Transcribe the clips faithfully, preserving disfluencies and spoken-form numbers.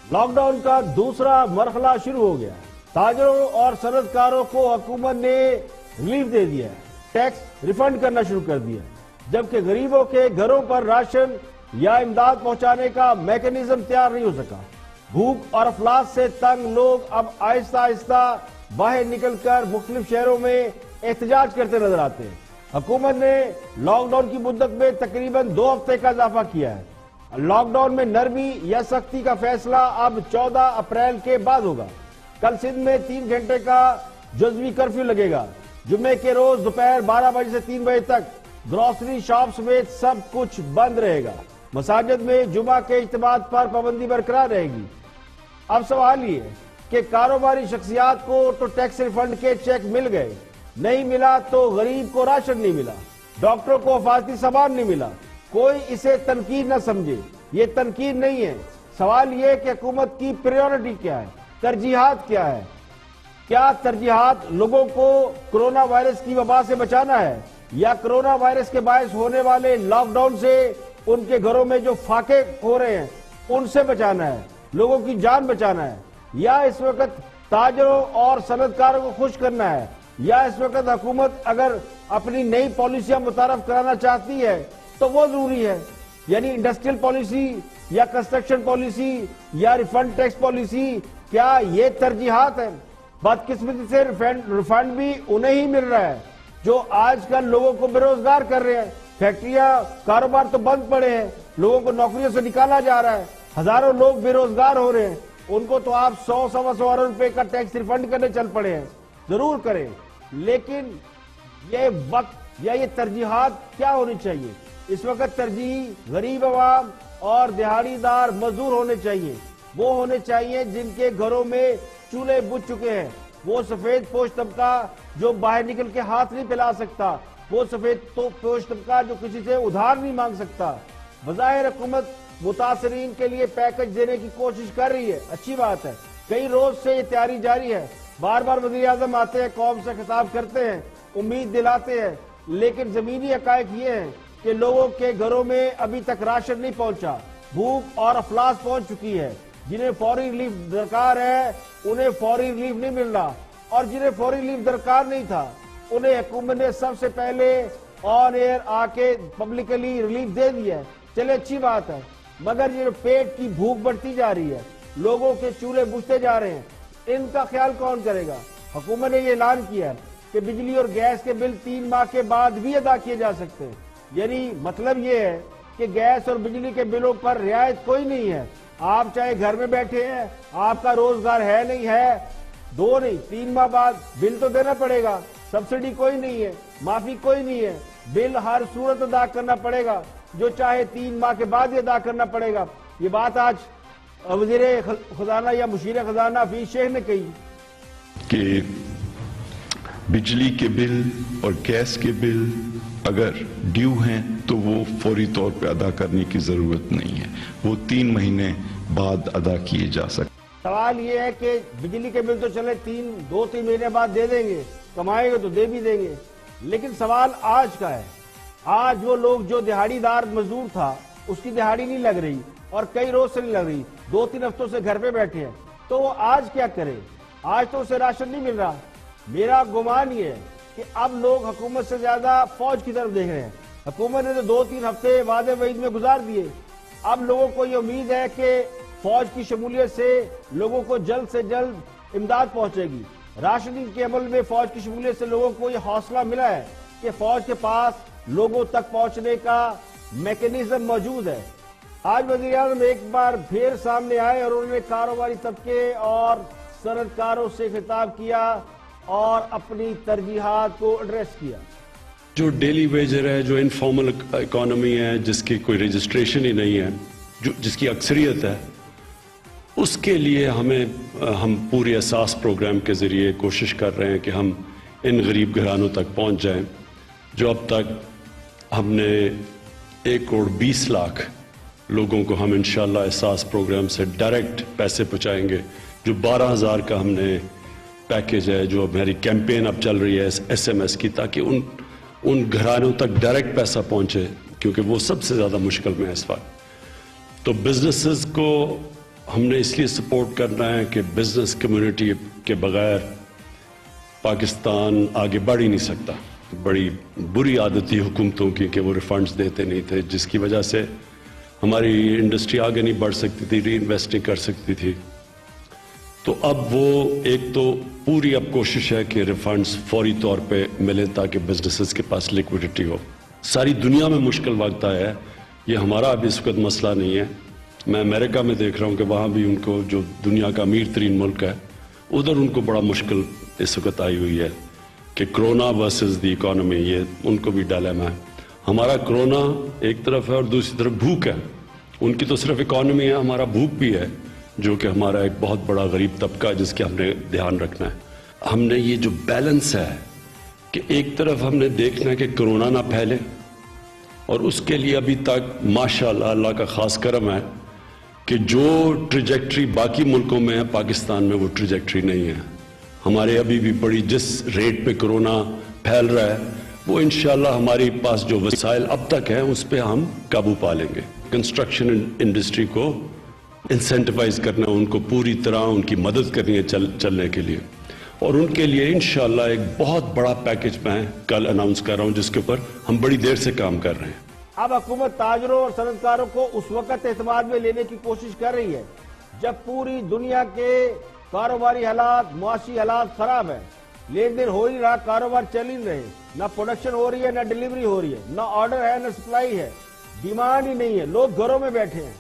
Lock down کا دوسرا مرحلہ شروع ہو گیا. تاجروں اور صنعت کاروں کو حکومت نے ریلیف دے دیا ہے, ٹیکس ریفنڈ کرنا شروع کر دیا, جبکہ غریبوں کے گھروں پر راشن یا امداد پہنچانے کا میکنزم تیار نہیں ہو سکا. بھوک اور افلاس سے تنگ لوگ اب آہستہ آہستہ باہر نکل کر مختلف شہروں میں احتجاج کرتے نظر آتے ہیں. حکومت نے لاک ڈاؤن کی مدت میں تقریباً دو ہفتے کا اضافہ کیا ہے. لاک ڈاؤن میں نرمی یا سختی کا فیصلہ اب چودہ اپریل کے بعد ہوگا. کل سندھ میں تین گھنٹے کا جزوی کرفیو لگے گا. جمعے کے روز دوپہر بارہ بجے سے تین بجے تک گروسری شاپ سمیت سب کچھ بند رہے گا. مساجد میں جمعہ کے اجتماعات پر پابندی برقرار رہے گی. اب سوال یہ ہے کہ کاروباری شخصیات کو تو ٹیکس ریفنڈ کے چیک مل گئے, نہیں ملا تو غریب کو راشن نہیں ملا, ڈاکٹروں کو حفاظتی سامان نہیں ملا. کوئی اسے تنقید نہ سمجھے, یہ تنقید نہیں ہے. سوال یہ کہ حکومت کی پریورٹی کیا ہے, ترجیحات کیا ہے. کیا ترجیحات لوگوں کو کرونا وائرس کی وبا سے بچانا ہے, یا کرونا وائرس کے باعث ہونے والے لاک ڈاؤن سے ان کے گھروں میں جو فاقے ہو رہے ہیں ان سے بچانا ہے, لوگوں کی جان بچانا ہے, یا اس وقت تاجروں اور صنعت کاروں کو خوش کرنا ہے, یا اس وقت حکومت اگر اپنی نئی پالیسیاں متعارف کرانا چاہتی ہے تو وہ ضروری ہے, یعنی انڈسٹریل پالیسی یا کنسٹرکشن پالیسی یا ریفنڈ ٹیکس پالیسی. کیا یہ ترجیحات ہیں؟ بدقسمتی سے ریفنڈ بھی انہیں ہی مل رہا ہے جو آج کل لوگوں کو بے روزگار کر رہے ہیں. فیکٹریاں کاروبار تو بند پڑے ہیں, لوگوں کو نوکریوں سے نکالا جا رہا ہے, ہزاروں لوگ بے روزگار ہو رہے ہیں. ان کو تو آپ سو سوا سو ارب روپے کا ٹیکس ریفنڈ کرنے چل پڑے ہیں. ضرور کریں, لیکن یہ وقت یا یہ ترجیحات کیا ہونی چاہیے؟ اس وقت ترجیح غریب عوام اور دہاڑی دار مزدور ہونے چاہیے. وہ ہونے چاہیے جن کے گھروں میں چولہے بجھ چکے ہیں, وہ سفید پوش طبقہ جو باہر نکل کے ہاتھ نہیں پھیلا سکتا, وہ سفید پوش طبقہ جو کسی سے ادھار نہیں مانگ سکتا. بظاہر حکومت متاثرین کے لیے پیکج دینے کی کوشش کر رہی ہے, اچھی بات ہے. کئی روز سے یہ تیاری جاری ہے. بار بار وزیر اعظم آتے ہیں, قوم سے خطاب کرتے ہیں, امید دلاتے ہیں, لیکن زمینی حقائق یہ ہیں کہ لوگوں کے گھروں میں ابھی تک راشن نہیں پہنچا. بھوک اور افلاس پہنچ چکی ہے. جنہیں فوری ریلیف درکار ہے انہیں فوری ریلیف نہیں مل رہا, اور جنہیں فوری ریلیف درکار نہیں تھا انہیں حکومت نے سب سے پہلے آن ایئر آ کے پبلکلی ریلیف دے دیا ہے. چلے اچھی بات ہے, مگر یہ پیٹ کی بھوک بڑھتی جا رہی ہے, لوگوں کے چولہے بجھتے جا رہے ہیں, ان کا خیال کون کرے گا؟ حکومت نے یہ اعلان کیا ہے کہ بجلی اور گیس کے بل تین ماہ کے بعد بھی ادا کیے جا سکتے ہیں. یعنی مطلب یہ ہے کہ گیس اور بجلی کے بلوں پر رعایت کوئی نہیں ہے. آپ چاہے گھر میں بیٹھے ہیں, آپ کا روزگار ہے نہیں ہے, دو نہیں تین ماہ بعد بل تو دینا پڑے گا. سبسڈی کوئی نہیں ہے, معافی کوئی نہیں ہے, بل ہر صورت ادا کرنا پڑے گا, جو چاہے تین ماہ کے بعد ہی ادا کرنا پڑے گا. یہ بات آج وزیر خزانہ یا مشیر خزانہ حفیظ شیخ نے کہی کہ بجلی کے بل اور گیس کے بل اگر ڈیو ہیں تو وہ فوری طور پہ ادا کرنے کی ضرورت نہیں ہے, وہ تین مہینے بعد ادا کیے جا سکتے. سوال یہ ہے کہ بجلی کے بل تو چلے تین دو تین مہینے بعد دے دیں گے, کمائیں گے تو دے بھی دیں گے, لیکن سوال آج کا ہے. آج وہ لوگ جو دہاڑی دار مزدور تھا اس کی دہاڑی نہیں لگ رہی اور کئی روز سے نہیں لگ رہی, دو تین ہفتوں سے گھر پہ بیٹھے ہیں, تو وہ آج کیا کرے؟ آج تو اسے راشن نہیں مل رہا. میرا گمان یہ ہے کہ اب لوگ حکومت سے زیادہ فوج کی طرف دیکھ رہے ہیں. حکومت نے تو دو تین ہفتے وعدے وعید میں گزار دیے. اب لوگوں کو یہ امید ہے کہ فوج کی شمولیت سے لوگوں کو جلد سے جلد امداد پہنچے گی. راشننگ کے عمل میں فوج کی شمولیت سے لوگوں کو یہ حوصلہ ملا ہے کہ فوج کے پاس لوگوں تک پہنچنے کا میکنزم موجود ہے. آج وزیر اعظم ایک بار پھر سامنے آئے اور انہوں نے کاروباری طبقے اور صنعت کاروں سے خطاب کیا اور اپنی ترجیحات کو ایڈریس کیا. جو ڈیلی ویجر ہے, جو انفارمل اکانومی ہے, جس کی کوئی رجسٹریشن ہی نہیں ہے, جو جس کی اکثریت ہے, اس کے لیے ہمیں ہم پوری اساس پروگرام کے ذریعے کوشش کر رہے ہیں کہ ہم ان غریب گھرانوں تک پہنچ جائیں. جو اب تک ہم نے ایک کروڑ بیس لاکھ لوگوں کو ہم انشاءاللہ اساس پروگرام سے ڈائریکٹ پیسے پہنچائیں گے. جو بارہ ہزار کا ہم نے پیکیج ہے, جو ہماری کیمپین اب چل رہی ہے ایس ایم ایس کی, تاکہ ان ان گھرانوں تک ڈائریکٹ پیسہ پہنچے, کیونکہ وہ سب سے زیادہ مشکل میں ہے اس وقت. تو بزنسز کو ہم نے اس لیے سپورٹ کرنا ہے کہ بزنس کمیونٹی کے بغیر پاکستان آگے بڑھ ہی نہیں سکتا. بڑی بری عادت تھی حکومتوں کی کہ وہ ریفنڈز دیتے نہیں تھے، جس کی وجہ سے ہماری انڈسٹری آگے نہیں بڑھ سکتی تھی، ری انویسٹ نہیں کر سکتی تھی. تو اب وہ ایک تو پوری اب کوشش ہے کہ ریفنڈز فوری طور پہ ملیں تاکہ بزنسز کے پاس لیکوڈیٹی ہو. ساری دنیا میں مشکل وقت آیا ہے، یہ ہمارا اب اس وقت مسئلہ نہیں ہے. میں امریکہ میں دیکھ رہا ہوں کہ وہاں بھی ان کو، جو دنیا کا امیر ترین ملک ہے، ادھر ان کو بڑا مشکل اس وقت آئی ہوئی ہے کہ کرونا ورسز دی اکانومی، یہ ان کو بھی ڈیلیما ہے. ہمارا کرونا ایک طرف ہے اور دوسری طرف بھوک ہے. ان کی تو صرف اکانومی ہے، ہمارا بھوک بھی ہے، جو کہ ہمارا ایک بہت بڑا غریب طبقہ ہے جس کے ہم نے دھیان رکھنا ہے. ہم نے یہ جو بیلنس ہے کہ ایک طرف ہم نے دیکھنا ہے کہ کرونا نہ پھیلے، اور اس کے لیے ابھی تک ماشاءاللہ اللہ کا خاص کرم ہے کہ جو ٹریجیکٹری باقی ملکوں میں ہے پاکستان میں وہ ٹریجیکٹری نہیں ہے. ہمارے ابھی بھی بڑی جس ریٹ پہ کرونا پھیل رہا ہے وہ انشاءاللہ ہماری پاس جو وسائل اب تک ہیں اس پہ ہم قابو پا لیں گے. کنسٹرکشن انڈسٹری کو انسینٹیوائز کرنا، ان کو پوری طرح ان کی مدد کرنی ہے چل چلنے کے لیے، اور ان کے لیے انشاءاللہ ایک بہت بڑا پیکج میں کل اناؤنس کر رہا ہوں جس کے اوپر ہم بڑی دیر سے کام کر رہے ہیں. اب حکومت تاجروں اور صنعت کاروں کو اس وقت اعتماد میں لینے کی کوشش کر رہی ہے جب پوری دنیا کے کاروباری حالات، معاشی حالات خراب ہیں. لین دین ہو ہی رہا، کاروبار چل ہی رہے، نہ پروڈکشن ہو رہی ہے، نہ ڈیلیوری ہو رہی ہے، نہ آرڈر ہے، نہ سپلائی ہے، ڈیمانڈ ہی نہیں ہے، لوگ گھروں میں بیٹھے ہیں.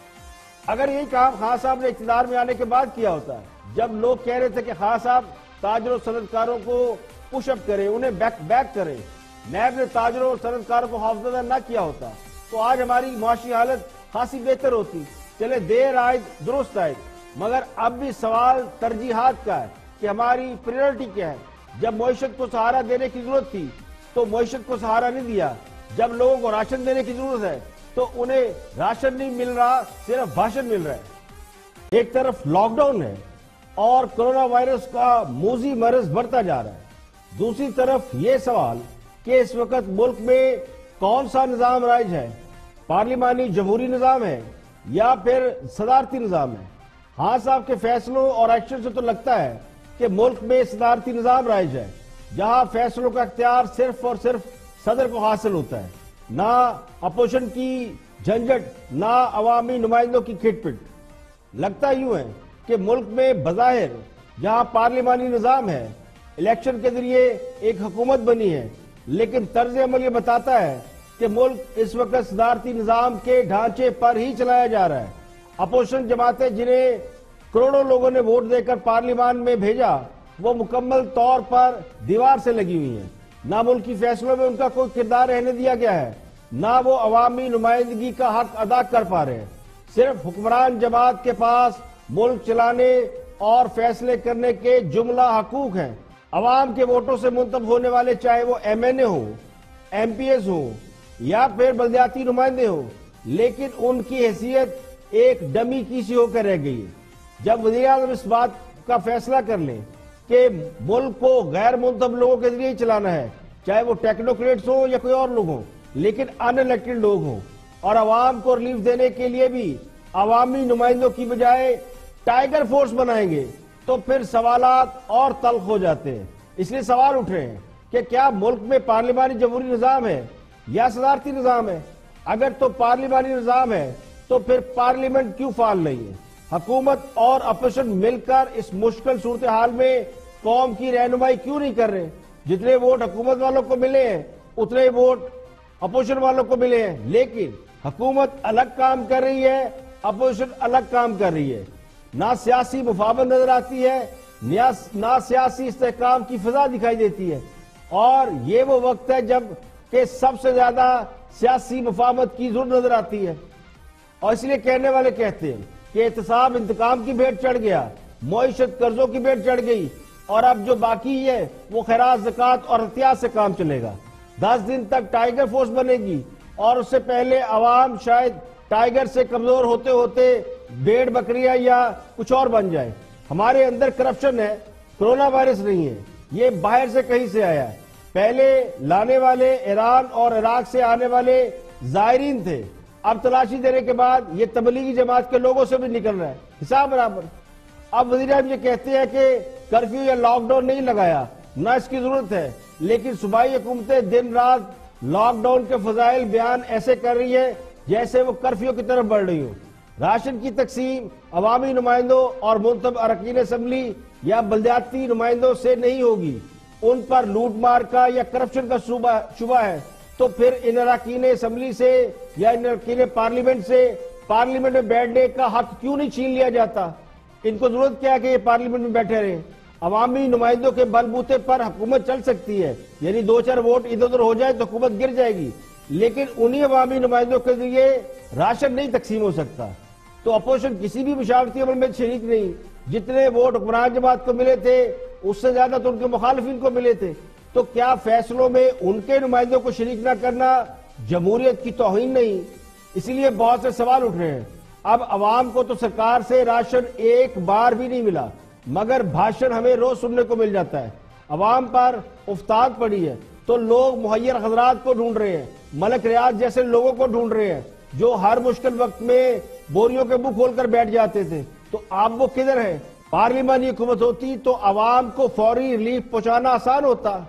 اگر یہی کام خان صاحب نے اقتدار میں آنے کے بعد کیا ہوتا ہے، جب لوگ کہہ رہے تھے کہ خان صاحب تاجروں صنعت کاروں کو پش اپ کریں، انہیں بیک بیک کریں، نیب نے تاجروں اور صنعت کاروں کو خوفزدہ نہ کیا ہوتا تو آج ہماری معاشی حالت خاصی بہتر ہوتی. چلے دیر آئے درست آئے، مگر اب بھی سوال ترجیحات کا ہے کہ ہماری پریورٹی کیا ہے. جب معیشت کو سہارا دینے کی ضرورت تھی تو معیشت کو سہارا نہیں دیا. جب لوگوں کو راشن دینے کی ضرورت ہے تو انہیں راشن نہیں مل رہا، صرف بھاشن مل رہا ہے. ایک طرف لاک ڈاؤن ہے اور کرونا وائرس کا موذی مرض بڑھتا جا رہا ہے، دوسری طرف یہ سوال کہ اس وقت ملک میں کون سا نظام رائج ہے، پارلیمانی جمہوری نظام ہے یا پھر صدارتی نظام ہے. ہاں صاحب کے فیصلوں اور ایکشن سے تو لگتا ہے کہ ملک میں صدارتی نظام رائج ہے، جہاں فیصلوں کا اختیار صرف اور صرف صدر کو حاصل ہوتا ہے، نہ اپوزیشن کی جھنجھٹ، نہ عوامی نمائندوں کی کھٹ پٹ. لگتا یوں ہے کہ ملک میں بظاہر جہاں پارلیمانی نظام ہے، الیکشن کے ذریعے ایک حکومت بنی ہے، لیکن طرز عمل یہ بتاتا ہے کہ ملک اس وقت صدارتی نظام کے ڈھانچے پر ہی چلایا جا رہا ہے. اپوزیشن جماعتیں جنہیں کروڑوں لوگوں نے ووٹ دے کر پارلیمان میں بھیجا، وہ مکمل طور پر دیوار سے لگی ہوئی ہیں. نہ ملکی فیصلوں میں ان کا کوئی کردار رہنے دیا گیا ہے، نہ وہ عوامی نمائندگی کا حق ادا کر پا رہے ہیں. صرف حکمران جماعت کے پاس ملک چلانے اور فیصلے کرنے کے جملہ حقوق ہیں. عوام کے ووٹوں سے منتخب ہونے والے، چاہے وہ ایم این اے ہوں، ایم پی ایس ہوں یا پھر بلدیاتی نمائندے ہوں، لیکن ان کی حیثیت ایک ڈمی کی سی ہو کر رہ گئی ہے. جب وزیر اعظم اس بات کا فیصلہ کر لیں کہ ملک کو غیر منتخب لوگوں کے ذریعے ہی چلانا ہے، چاہے وہ ٹیکنوکریٹس ہوں یا کوئی اور لوگ ہوں، لیکن ان الیکٹڈ لوگ ہوں، اور عوام کو ریلیف دینے کے لیے بھی عوامی نمائندوں کی بجائے ٹائیگر فورس بنائیں گے، تو پھر سوالات اور تلخ ہو جاتے ہیں. اس لیے سوال اٹھ رہے ہیں کہ کیا ملک میں پارلیمانی جمہوری نظام ہے یا صدارتی نظام ہے؟ اگر تو پارلیمانی نظام ہے تو پھر پارلیمنٹ کیوں فعال نہیں ہے؟ حکومت اور اپوزیشن مل کر اس مشکل صورتحال میں قوم کی رہنمائی کیوں نہیں کر رہے؟ جتنے ووٹ حکومت والوں کو ملے ہیں اتنے ووٹ اپوزیشن والوں کو ملے ہیں، لیکن حکومت الگ کام کر رہی ہے، اپوزیشن الگ کام کر رہی ہے. نہ سیاسی مفاہمت نظر آتی ہے، نہ سیاسی استحکام کی فضا دکھائی دیتی ہے. اور یہ وہ وقت ہے جب کہ سب سے زیادہ سیاسی مفاہمت کی ضرورت نظر آتی ہے. اور اس لیے کہنے والے کہتے ہیں کہ احتساب انتقام کی بھیٹ چڑھ گیا، معیشت قرضوں کی بھیٹ چڑھ گئی، اور اب جو باقی ہے وہ خیرات، زکوٰۃ اور احتیاط سے کام چلے گا. دس دن تک ٹائیگر فورس بنے گی، اور اس سے پہلے عوام شاید ٹائیگر سے کمزور ہوتے ہوتے بھیڑ بکریاں یا کچھ اور بن جائے. ہمارے اندر کرپشن ہے، کرونا وائرس نہیں ہے، یہ باہر سے کہیں سے آیا ہے. پہلے لانے والے ایران اور عراق سے آنے والے زائرین تھے، اب تلاشی دینے کے بعد یہ تبلیغی جماعت کے لوگوں سے بھی نکل رہا ہے حساب برابر. اب وزیر اعظم یہ کہتے ہیں کہ کرفیو یا لاک ڈاؤن نہیں لگایا، نہ اس کی ضرورت ہے، لیکن صوبائی حکومتیں دن رات لاک ڈاؤن کے فضائل بیان ایسے کر رہی ہے جیسے وہ کرفیو کی طرف بڑھ رہی ہوں. راشن کی تقسیم عوامی نمائندوں اور منتخب اراکین اسمبلی یا بلدیاتی نمائندوں سے نہیں ہوگی. ان پر لوٹ مار کا یا کرپشن کا شبہ ہے تو پھر ان اراکین اسمبلی سے یا ان اراکین پارلیمنٹ سے پارلیمنٹ میں بیٹھنے کا حق کیوں نہیں چھین لیا جاتا؟ ان کو ضرورت کیا ہے کہ یہ پارلیمنٹ میں بیٹھے رہیں؟ عوامی نمائندوں کے بل بوتے پر حکومت چل سکتی ہے، یعنی دو چار ووٹ ادھر ادھر ہو جائے تو حکومت گر جائے گی، لیکن انہی عوامی نمائندوں کے ذریعے راشن نہیں تقسیم ہو سکتا. تو اپوزیشن کسی بھی مشاورتی عمل میں شریک نہیں. جتنے ووٹ حکمران جماعت کو ملے تھے اس سے زیادہ تو ان کے مخالفین کو ملے تھے. تو کیا فیصلوں میں ان کے نمائندوں کو شریک نہ کرنا جمہوریت کی توہین نہیں؟ اس لیے بہت سے سوال اٹھ رہے ہیں. اب عوام کو تو سرکار سے راشن ایک بار بھی نہیں ملا، مگر بھاشن ہمیں روز سننے کو مل جاتا ہے. عوام پر افتاد پڑی ہے تو لوگ مہیر حضرات کو ڈھونڈ رہے ہیں، ملک ریاض جیسے لوگوں کو ڈھونڈ رہے ہیں جو ہر مشکل وقت میں بوریوں کے منہ کھول کر بیٹھ جاتے تھے. تو آپ وہ کدھر ہیں؟ پارلیمانی حکومت ہوتی تو عوام کو فوری ریلیف پہنچانا آسان ہوتا،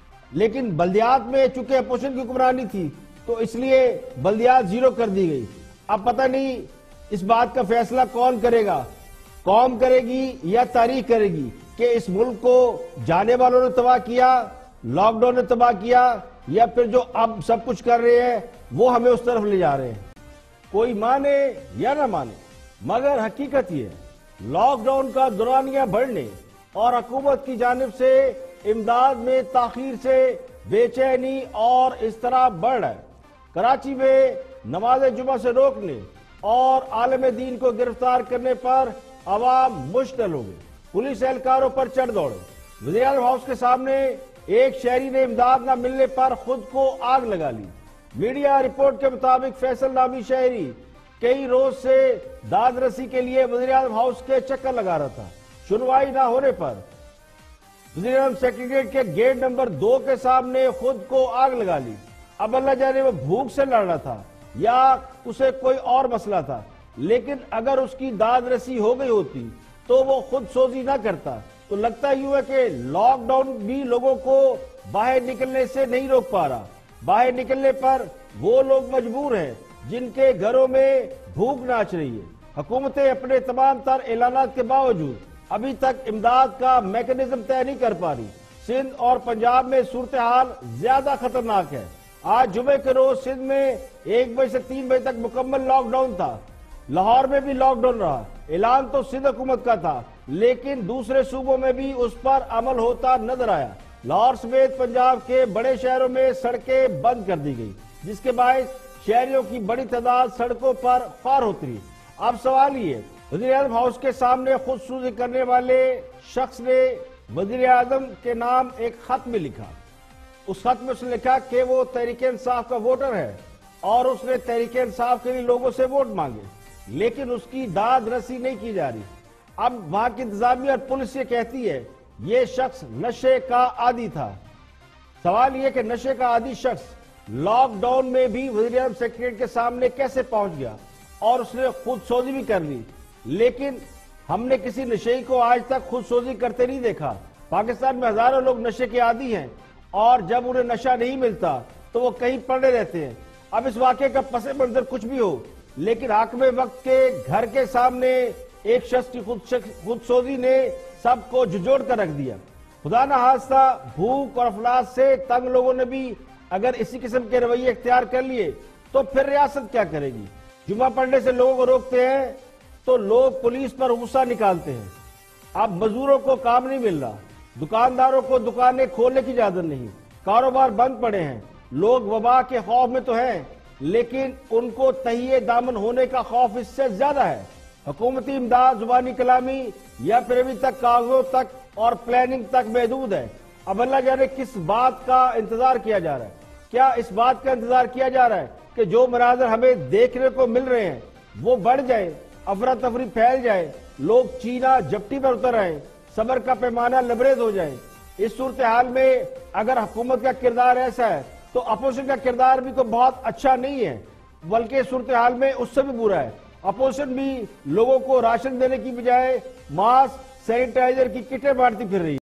لیکن بلدیات میں چونکہ اپوزیشن کی حکمرانی تھی تو اس لیے بلدیات زیرو کر دی گئی. اب پتہ نہیں اس بات کا فیصلہ کون کرے گا، قوم کرے گی یا تاریخ کرے گی کہ اس ملک کو جانے والوں نے تباہ کیا، لاک ڈاؤن نے تباہ کیا، یا پھر جو اب سب کچھ کر رہے ہیں وہ ہمیں اس طرف لے جا رہے ہیں. کوئی مانے یا نہ مانے، مگر حقیقت یہ ہے لاک ڈاؤن کا دورانیہ بڑھنے اور حکومت کی جانب سے امداد میں تاخیر سے بے چینی اور اضطراب بڑھ رہا ہے. کراچی میں نماز جمعہ سے روکنے اور عالم دین کو گرفتار کرنے پر عوام مشتعل ہو گئی، پولیس اہلکاروں پر چڑھ دوڑے. وزیر اعظم ہاؤس کے سامنے ایک شہری نے امداد نہ ملنے پر خود کو آگ لگا لی. میڈیا رپورٹ کے مطابق فیصل نامی شہری کئی روز سے داد رسی کے لیے وزیر اعظم ہاؤس کے چکر لگا رہا تھا. سنوائی نہ ہونے پر وزیر اعظم سیکریٹریٹ کے گیٹ نمبر دو کے سامنے خود کو آگ لگا لی. اب اللہ جانے وہ بھوک سے لڑ رہا تھا یا اسے کوئی اور مسئلہ تھا، لیکن اگر اس کی داد رسی ہو گئی ہوتی تو وہ خود سوزی نہ کرتا. تو لگتا یوں ہے کہ لاک ڈاؤن بھی لوگوں کو باہر نکلنے سے نہیں روک پا رہا. باہر نکلنے پر وہ لوگ مجبور ہیں جن کے گھروں میں بھوک ناچ رہی ہے. حکومتیں اپنے تمام تر اعلانات کے باوجود ابھی تک امداد کا میکنزم طے نہیں کر پا رہی. سندھ اور پنجاب میں صورتحال زیادہ خطرناک ہے. آج جمعے کے روز سندھ میں ایک بجے سے تین بجے تک مکمل لاک ڈاؤن تھا. لاہور میں بھی لاک ڈاؤن رہا. اعلان تو سندھ حکومت کا تھا لیکن دوسرے صوبوں میں بھی اس پر عمل ہوتا نظر آیا. لاہور سمیت پنجاب کے بڑے شہروں میں سڑکیں بند کر دی گئی جس کے باعث شہریوں کی بڑی تعداد سڑکوں پر خوار ہوتی رہی. اب سوال یہ ہے، وزیر اعظم ہاؤس کے سامنے خود سوزی کرنے والے شخص نے وزیر اعظم کے نام ایک خط میں لکھا. اس خط میں اس نے لکھا کہ وہ تحریک انصاف کا ووٹر ہے اور اس نے تحریک انصاف کے لیے لوگوں سے ووٹ مانگے، لیکن اس کی داد رسی نہیں کی جا رہی. اب وہاں کی انتظامیہ اور پولیس یہ کہتی ہے یہ شخص نشے کا عادی تھا. سوال یہ کہ نشے کا عادی شخص لاک ڈاؤن میں بھی وزیر اعظم سیکریٹریٹ کے سامنے کیسے پہنچ گیا اور اس نے خود سوزی بھی کر لی. لیکن ہم نے کسی نشئی کو آج تک خود سوزی کرتے نہیں دیکھا. پاکستان میں ہزاروں لوگ نشے کے عادی ہیں اور جب انہیں نشہ نہیں ملتا تو وہ کہیں پڑے رہتے ہیں. اب اس واقعے کا پس منظر کچھ بھی ہو، لیکن حاکم وقت کے گھر کے سامنے ایک شخص کی خود سوزی نے سب کو جھنجھوڑ کر رکھ دیا. خدا نہ خواستہ بھوک اور افلاس سے تنگ لوگوں نے بھی اگر اسی قسم کے رویے اختیار کر لیے تو پھر ریاست کیا کرے گی؟ جمعہ پڑھنے سے لوگوں کو روکتے ہیں تو لوگ پولیس پر غصہ نکالتے ہیں. اب مزدوروں کو کام نہیں مل رہا، دکانداروں کو دکانیں کھولنے کی اجازت نہیں، کاروبار بند پڑے ہیں. لوگ وبا کے خوف میں تو ہیں لیکن ان کو تہیے دامن ہونے کا خوف اس سے زیادہ ہے. حکومتی امداد زبانی کلامی یا پھر ابھی تک کاغذوں تک اور پلاننگ تک محدود ہے. اب اللہ جانے کس بات کا انتظار کیا جا رہا ہے؟ کیا اس بات کا انتظار کیا جا رہا ہے کہ جو مناظر ہمیں دیکھنے کو مل رہے ہیں وہ بڑھ جائے، افراتفری پھیل جائے، لوگ چینا جپٹی پر اتر آئیں، صبر کا پیمانہ لبریز ہو جائے؟ اس صورتحال میں اگر حکومت کا کردار ایسا ہے تو اپوزیشن کا کردار بھی تو بہت اچھا نہیں ہے. بلکہ صورتحال میں اس سے بھی برا ہے. اپوزیشن بھی لوگوں کو راشن دینے کی بجائے ماسک سینیٹائزر کی کٹیں بانٹتی پھر رہی ہے.